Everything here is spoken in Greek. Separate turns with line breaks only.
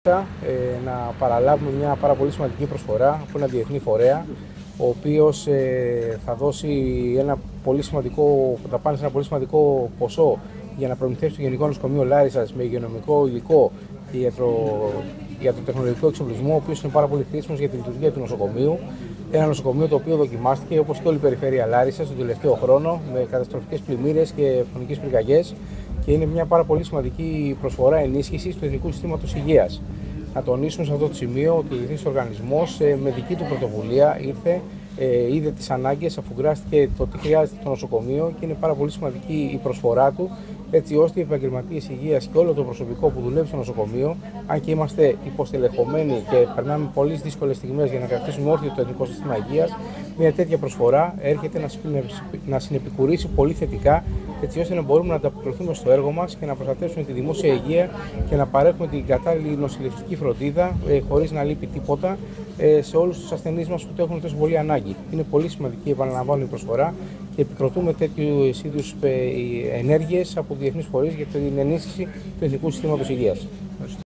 καλούσα να παραλάβουμε μια πάρα πολύ σημαντική προσφορά από ένα διεθνή φορέα, ο οποίος θα δώσει θα πάνε σε ένα πολύ σημαντικό ποσό για να προμηθεύσει το Γενικό Νοσοκομείο Λάρισσας με υγειονομικό υλικό και για το τεχνολογικό εξοπλισμό, ο οποίος είναι πάρα πολύ χρήσιμος για τη λειτουργία του νοσοκομείου. Ένα νοσοκομείο το οποίο δοκιμάστηκε, όπως και όλη η περιφέρεια Λάρισσας, τον τελευταίο χρόνο με καταστροφικές πλημμύρες και φωνικές πυρκαγιές, και είναι μια πάρα πολύ σημαντική προσφορά ενίσχυσης του Εθνικού Συστήματος Υγείας. Να τονίσουμε σε αυτό το σημείο ότι ο Διεθνής Οργανισμός με δική του πρωτοβουλία είδε τις ανάγκες, αφουγκράστηκε το τι χρειάζεται το νοσοκομείο και είναι πάρα πολύ σημαντική η προσφορά του, έτσι ώστε οι επαγγελματίες υγείας και όλο το προσωπικό που δουλεύει στο νοσοκομείο, αν και είμαστε υποστελεχωμένοι και περνάμε πολύ δύσκολες στιγμές για να κρατήσουμε όρθιο το Εθνικό Σύστημα Υγείας, μια τέτοια προσφορά έρχεται να συνεπικουρήσει πολύ θετικά, έτσι ώστε να μπορούμε να ανταποκριθούμε στο έργο μας και να προστατεύσουμε τη δημόσια υγεία και να παρέχουμε την κατάλληλη νοσηλευτική φροντίδα χωρίς να λείπει τίποτα σε όλους τους ασθενείς μας που το έχουν τόσο πολύ ανάγκη. Είναι πολύ σημαντική, επαναλαμβάνω, η προσφορά και επικροτούμε τέτοιου είδους ενέργειες από διεθνείς φορείς για την ενίσχυση του Εθνικού Συστήματος Υγείας.